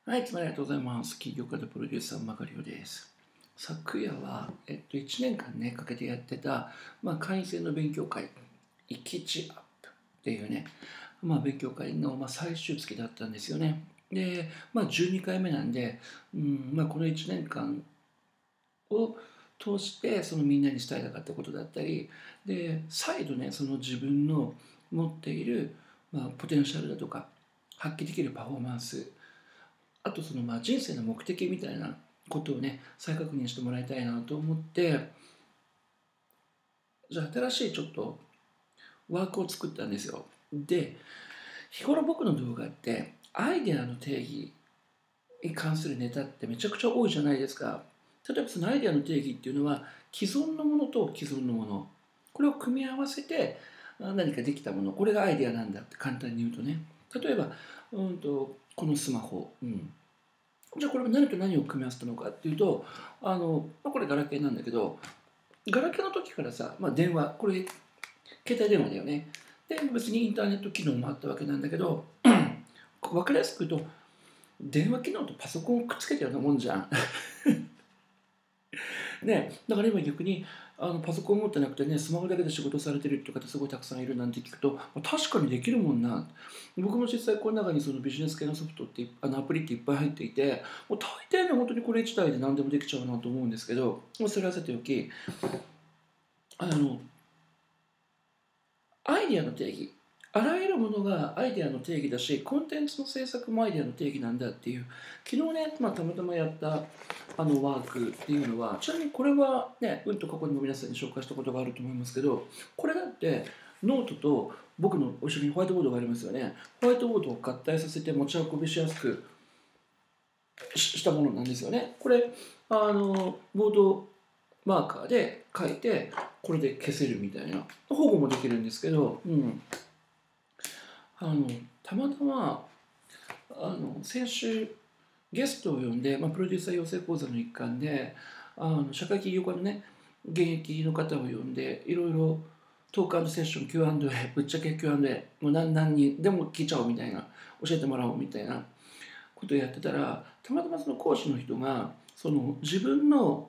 はい、いつもありがとうございます。起業家でプロデューサー、マガリオです。昨夜は、1年間ね、かけてやってた、会員制の勉強会、イキチアップっていうね、勉強会の、最終月だったんですよね。で、12回目なんで、この1年間を通して、そのみんなに伝えたかったことだったり、で、再度ね、その自分の持っている、ポテンシャルだとか、発揮できるパフォーマンス、あとその人生の目的みたいなことをね再確認してもらいたいなと思って、じゃあ新しいちょっとワークを作ったんですよ。で、日頃僕の動画ってアイデアの定義に関するネタってめちゃくちゃ多いじゃないですか。例えばそのアイデアの定義っていうのは既存のものと既存のもの、これを組み合わせて何かできたもの、これがアイデアなんだって簡単に言うとね、例えばこのスマホ、じゃあこれは何と何を組み合わせたのかっていうと、これガラケーなんだけど、ガラケーの時からさ、電話、これ携帯電話だよね。で別にインターネット機能もあったわけなんだけど、分かりやすく言うと電話機能とパソコンをくっつけたようなもんじゃん。ね、だから今逆にパソコン持ってなくてね、スマホだけで仕事されてるって方すごいたくさんいるなんて聞くと、確かにできるもんな。僕も実際この中にそのビジネス系のソフトってアプリっていっぱい入っていて、もう大抵ね本当にこれ1台で何でもできちゃうなと思うんですけど、それはさておき、あのアイデアの定義、あらゆるものがアイデアの定義だし、コンテンツの制作もアイデアの定義なんだっていう、昨日ね、たまたまやったワークっていうのは、ちなみにこれはね、過去にも皆さんに紹介したことがあると思いますけど、これだってノートと僕の後ろにホワイトボードがありますよね。ホワイトボードを合体させて持ち運びしやすくしたものなんですよね。これボードマーカーで書いてこれで消せるみたいな保護もできるんですけど、あのたまたま先週ゲストを呼んで、プロデューサー養成講座の一環で社会起業家のね現役の方を呼んでいろいろトークセッション Q&A ぶっちゃけ Q&A もう何人でも聞いちゃおうみたいな、教えてもらおうみたいなことをやってたら、たまたまその講師の人がその自分の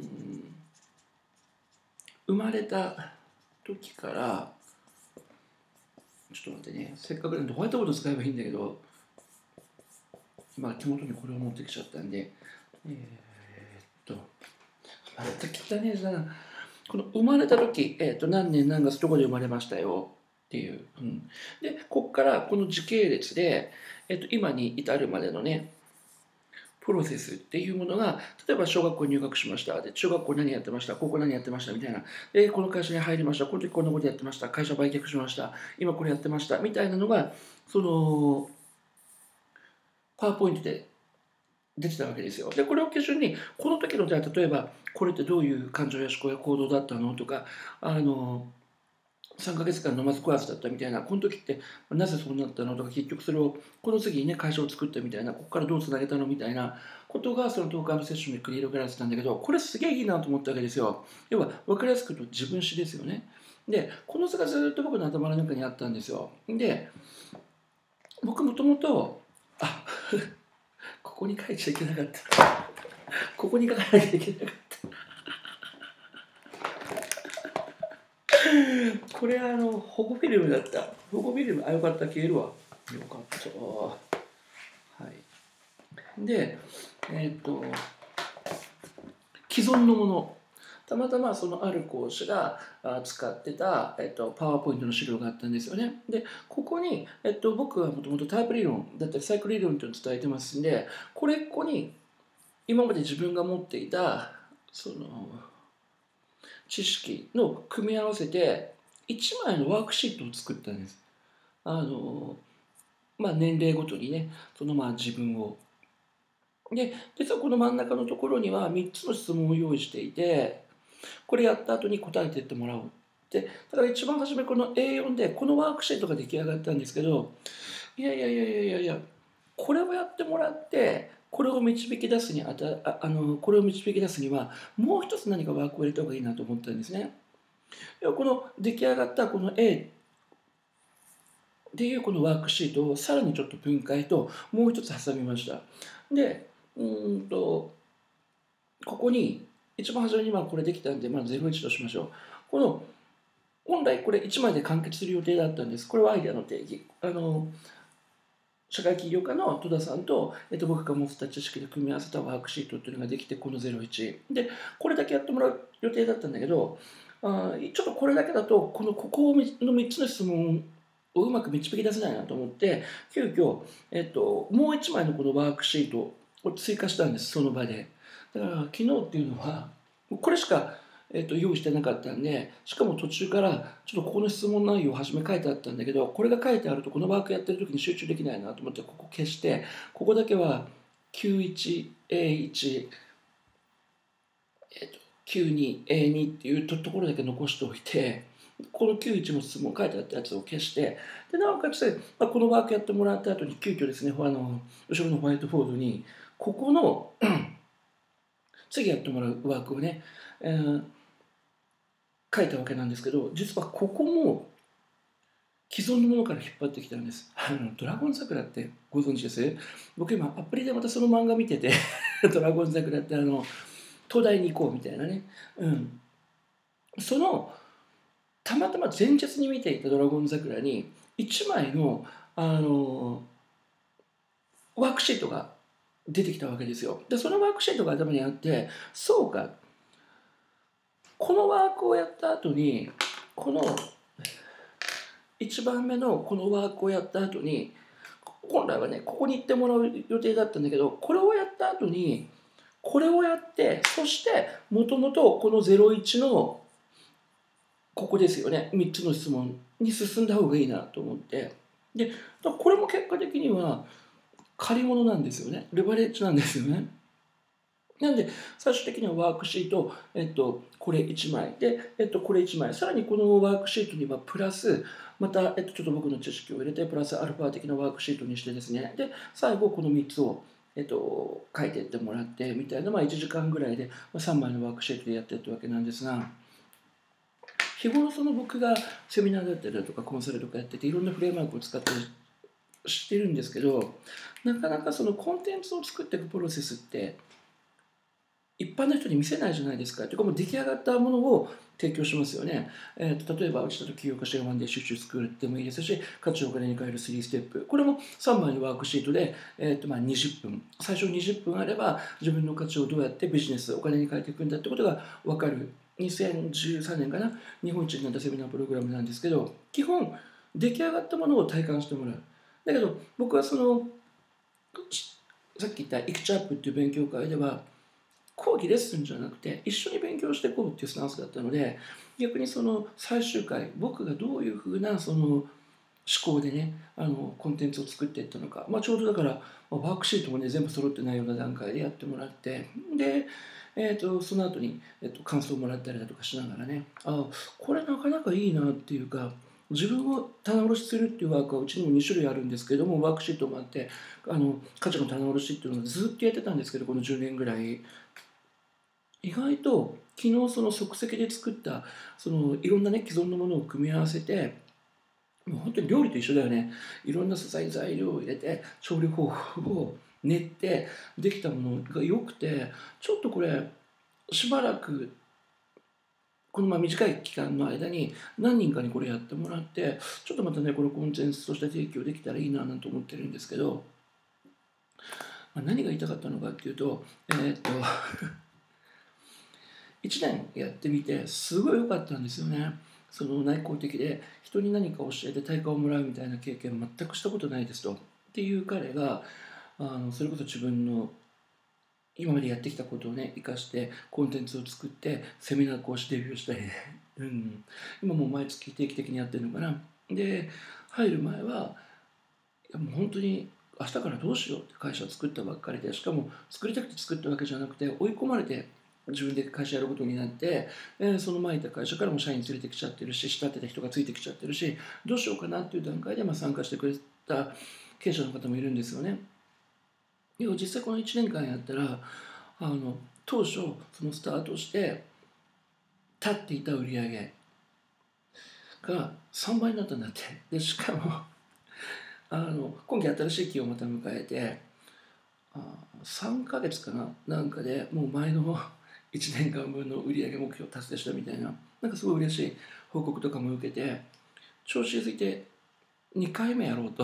生まれた時から、ちょっと待ってね、せっかくなんでホワイトボード使えばいいんだけど、手元にこれを持ってきちゃったんで、また汚ねえじゃん。この生まれた時、何年何月どこで生まれましたよっていう。で、ここからこの時系列で、今に至るまでのね、プロセスっていうものが、例えば小学校に入学しました。で、中学校何やってました。高校何やってましたみたいな。で、この会社に入りました。この時こんなことやってました。会社売却しました。今これやってました。みたいなのが、その、パワーポイントで出てたわけですよ。で、これを基準に、この時の、じゃあ、例えば、これってどういう感情や思考や行動だったのとか、3ヶ月間飲まず食わずだったみたいな、この時ってなぜそうなったのとか、結局それを、この次にね、会社を作ったみたいな、ここからどうつなげたのみたいなことが、そのトークセッションに繰り広げられてたんだけど、これすげえいいなと思ったわけですよ。要は、分かりやすく言うと自分史ですよね。で、この図がずっと僕の頭の中にあったんですよ。で、僕もともと、ここに書いちゃいけなかった。ここに書かなきゃいけなかった。これ保護フィルムだった。保護フィルム、よかった、消えるわ。よかった。はい。で、既存のもの。たまたまそのある講師が使ってた、パワーポイントの資料があったんですよね。で、ここに、僕はもともとタイプ理論だったりサイクル理論というのを伝えてますんで、ここに今まで自分が持っていたその知識の組み合わせて1枚のワークシートを作ったんです。年齢ごとにね、その自分を。で、実はこの真ん中のところには3つの質問を用意していて、これやった後に答えていってもらおう。で、だから一番初めこの A4 でこのワークシートが出来上がったんですけど、これをやってもらって、これを導き出すにこれを導き出すには、もう一つ何かワークを入れた方がいいなと思ったんですね。この出来上がったこの A っていうこのワークシートをさらにちょっと分解ともう一つ挟みました。で、ここに一番初めにこれできたんで、01としましょう。この本来これ1枚で完結する予定だったんです。これはアイデアの定義。社会起業家の戸田さんと、僕が持ってた知識で組み合わせたワークシートっていうのができて、この01。で、これだけやってもらう予定だったんだけど、ちょっとこれだけだと、ここの3つの質問をうまく導き出せないなと思って、急遽、もう1枚のこのワークシートを追加したんです、その場で。だから昨日っていうのは、これしか用意してなかったんで、しかも途中からちょっとここの質問内容を初め書いてあったんだけど、これが書いてあるとこのワークやってる時に集中できないなと思って、ここ消して、ここだけは Q1A1、Q2A2 っていうところだけ残しておいて、この91の質問書いてあったやつを消して、でなおかつ、このワークやってもらった後に急遽ですね、後ろのホワイトボードに、ここの次やってもらうワークをね、書いたわけなんですけど、実はここも既存のものから引っ張ってきたんです。ドラゴン桜ってご存知です？僕今アプリでまたその漫画見ててドラゴン桜って東大に行こうみたいなね、そのたまたま前日に見ていたドラゴン桜に1枚のワークシートが出てきたわけですよ。でそのワークシートが頭にあって、そうか、このワークをやった後にこの1番目のこのワークをやった後に、本来はねここに行ってもらう予定だったんだけど、これをやった後にこれをやって、そしてもともとこの01のここですよね、3つの質問に進んだ方がいいなと思って、でこれも結果的には借り物なんですよね、レバレッジなんですよね。なんで最終的にはワークシート、これ1枚で、これ1枚、さらにこのワークシートにはプラスまた、ちょっと僕の知識を入れてプラスアルファ的なワークシートにしてですね、で最後この3つを、書いていってもらってみたいな、1時間ぐらいで3枚のワークシートでやっていったわけなんですが、日頃その僕がセミナーだったりだとかコンサルとかやってていろんなフレームワークを使って知ってるんですけど、なかなかそのコンテンツを作っていくプロセスって一般の人に見せないじゃないですか。というかもう出来上がったものを提供しますよね。例えばうちだと起業家シェアワンデー集中スクールでもいいですし、価値をお金に変える3ステップ。これも3枚のワークシートで、20分。最初20分あれば自分の価値をどうやってビジネス、お金に変えていくんだってことが分かる。2013年かな、日本一になったセミナープログラムなんですけど、基本出来上がったものを体感してもらう。だけど僕はそのさっき言ったイクチャップっていう勉強会では講義レッスンじゃなくて一緒に勉強していこうっていうスタンスだったので、逆にその最終回僕がどういうふうなその思考でねコンテンツを作っていったのか、ちょうどだからワークシートもね全部揃ってないような段階でやってもらって、で、その後に、感想をもらったりだとかしながらね、これなかなかいいなっていうか、自分を棚卸しするっていうワークはうちにも2種類あるんですけども、ワークシートもあって価値の棚卸しっていうのをずっとやってたんですけど、この10年ぐらい意外と昨日その即席で作ったそのいろんなね既存のものを組み合わせて、もう本当に料理と一緒だよね。いろんな素材材料を入れて調理方法を練ってできたものが良くて、ちょっとこれしばらくこの短い期間の間に何人かにこれやってもらって、ちょっとまたねこれコンテンツとして提供できたらいいななんて思ってるんですけど、何が言いたかったのかっていうと1年やってみてすごい良かったんですよね。その内向的で人に何か教えて対価をもらうみたいな経験全くしたことないですと。っていう彼がそれこそ自分の今までやってきたことをね生かしてコンテンツを作ってセミナー講師デビューしたりね、今もう毎月定期的にやってるのかな。で入る前はいやもう本当に明日からどうしようって会社を作ったばっかりで、しかも作りたくて作ったわけじゃなくて追い込まれて自分で会社やることになって、その前いた会社からも社員連れてきちゃってるし、慕ってた人がついてきちゃってるし、どうしようかなっていう段階で参加してくれた経営者の方もいるんですよね。でも実際この1年間やったら当初そのスタートして立っていた売り上げが3倍になったんだって。でしかも今期新しい期をまた迎えて、3ヶ月かななんかでもう前の1年間分の売上目標を達成したみたいな、なんかすごい嬉しい報告とかも受けて、調子づいて2回目やろうと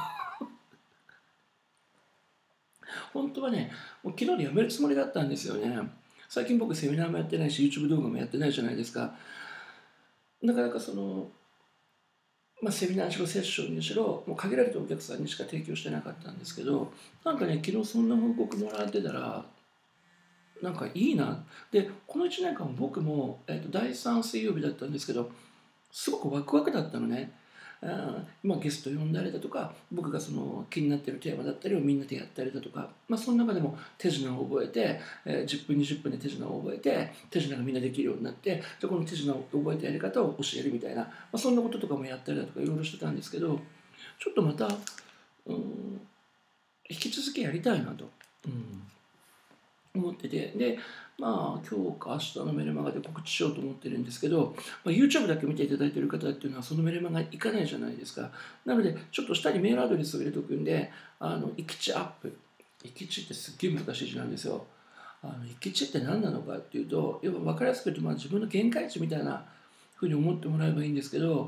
本当はね、もう昨日でやめるつもりだったんですよね。最近僕セミナーもやってないし YouTube 動画もやってないじゃないですか。なかなかセミナーにしろセッションにしろもう限られたお客さんにしか提供してなかったんですけど、なんかね昨日そんな報告もらってたらなんかいいな。でこの1年間僕も、第3水曜日だったんですけど、すごくワクワクだったのね。ゲスト呼んだりだとか、僕がその気になってるテーマだったりをみんなでやったりだとか、その中でも手品を覚えて、10分20分で手品を覚えて手品がみんなできるようになって、じゃあこの手品を覚えたやり方を教えるみたいな、そんなこととかもやったりだとかいろいろしてたんですけど、ちょっとまた、引き続きやりたいなと。思ってて、で今日か明日のメルマガで告知しようと思ってるんですけど、YouTube だけ見ていただいている方っていうのはそのメルマガ行かないじゃないですか。なのでちょっと下にメールアドレスを入れておくんで、行き地アップ、行き地ってすっげえ難しい字なんですよ。行き地って何なのかっていうと、要は分かりやすく言うと、自分の限界値みたいなふうに思ってもらえばいいんですけど、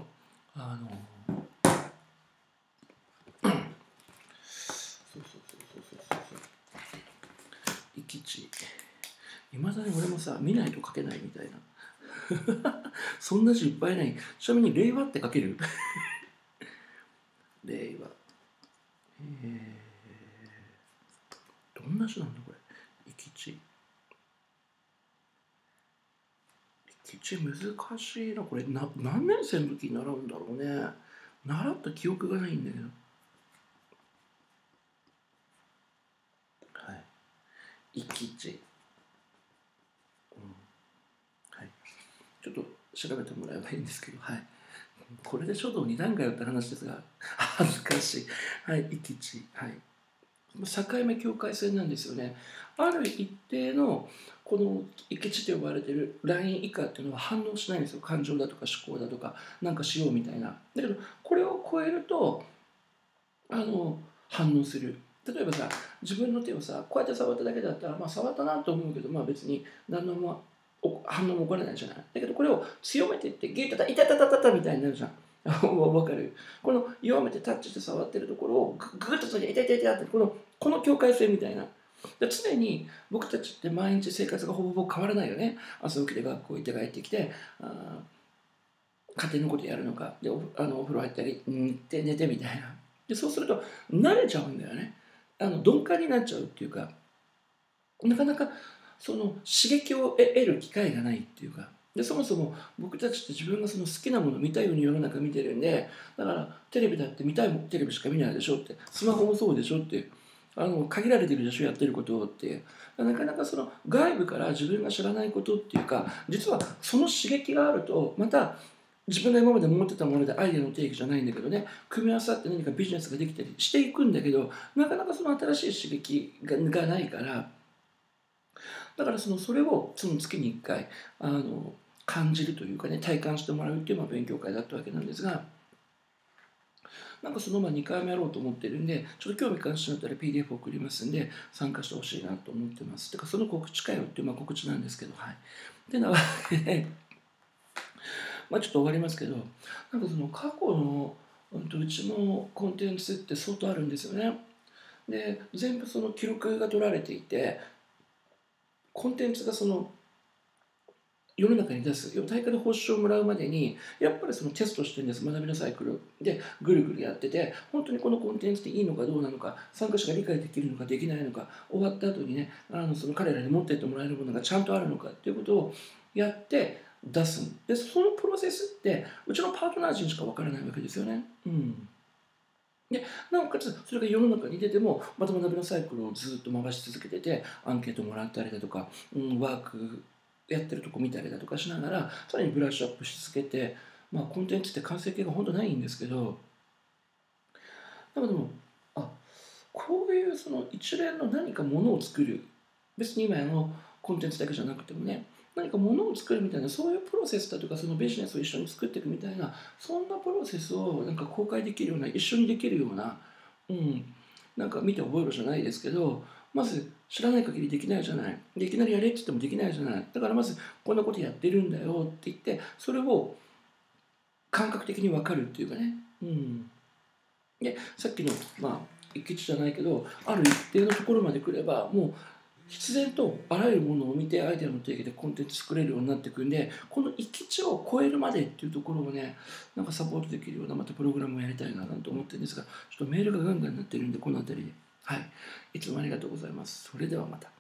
行き地いまだに俺もさ見ないと書けないみたいなそんな字いっぱいない。ちなみに令和って書ける令和どんな字なんだこれ。行き地難しいなこれ。何年生の時に習うんだろうね。習った記憶がないんだけど。行き地、はい、ちょっと調べてもらえばいいんですけど、はい、これで書道2段階だった話ですが恥ずかしい。はい、行き地、はい、境目境界線なんですよね。ある一定のこの行き地と呼ばれているライン以下っていうのは反応しないんですよ。感情だとか思考だとかなんかしようみたいな。だけどこれを超えると反応する。例えばさ、自分の手をさこうやって触っただけだったら触ったなと思うけど別に何の反応も起こらないじゃない。だけどこれを強めていってギュッと痛たたたたみたいになるじゃん。わかる。この弱めてタッチして触ってるところをグッとそれで痛い痛い痛いってこの境界線みたいな。で常に僕たちって毎日生活がほぼほぼ変わらないよね。朝起きて学校行って帰ってきて家庭のことやるのかでお風呂入ったり寝てみたいな。でそうすると慣れちゃうんだよね。鈍感になっちゃうっていうか、なかなかその刺激を得る機会がないっていうか。でそもそも僕たちって自分がその好きなもの見たいように世の中見てるんで、だからテレビだって見たいテレビしか見ないでしょって、スマホもそうでしょって、限られてるでしょやってることって。なかなかその外部から自分が知らないことっていうか、実はその刺激があるとまた自分が今まで持ってたものでアイデアの定義じゃないんだけどね、組み合わさって何かビジネスができたりしていくんだけど、なかなかその新しい刺激がないから、だからそれをその月に1回感じるというかね、体感してもらうっていう勉強会だったわけなんですが、なんか2回目やろうと思ってるんで、ちょっと興味関心あったら PDF 送りますんで参加してほしいなと思ってます。てかその告知かよっていう告知なんですけど、はい。ってなわけでちょっと終わりますけど、なんか過去のうちのコンテンツって相当あるんですよね。で全部その記録が取られていて、コンテンツが世の中に出す大会で報酬をもらうまでにやっぱりテストしてるんです。学びのサイクルでぐるぐるやってて、本当にこのコンテンツでいいのかどうなのか、参加者が理解できるのかできないのか、終わった後にねその彼らに持っていってもらえるものがちゃんとあるのかっていうことをやって出すんで、そのプロセスってうちのパートナー陣しか分からないわけですよね。でなおかつそれが世の中に出てもまた学びのサイクルをずっと回し続けてて、アンケートもらったりだとか、ワークやってるとこ見たりだとかしながらさらにブラッシュアップし続けて、コンテンツって完成形が本当ないんですけど、でもこういう一連の何かものを作る、別に今コンテンツだけじゃなくてもね、何か物を作るみたいな、そういうプロセスだとか、そのビジネスを一緒に作っていくみたいな、そんなプロセスをなんか公開できるような、一緒にできるような、なんか見て覚えろじゃないですけど、まず知らない限りできないじゃない。でいきなりやれって言ってもできないじゃない。だからまずこんなことやってるんだよって言って、それを感覚的に分かるっていうかね。で、さっきの、一吉じゃないけど、ある一定のところまで来れば、もう必然とあらゆるものを見てアイデアの定義でコンテンツ作れるようになっていくんで、この一吉を超えるまでっていうところをね、なんかサポートできるようなまたプログラムをやりたいなと思ってるんですが、ちょっとメールがガンガンになってるんで、この辺りで。はい。いつもありがとうございます。それではまた。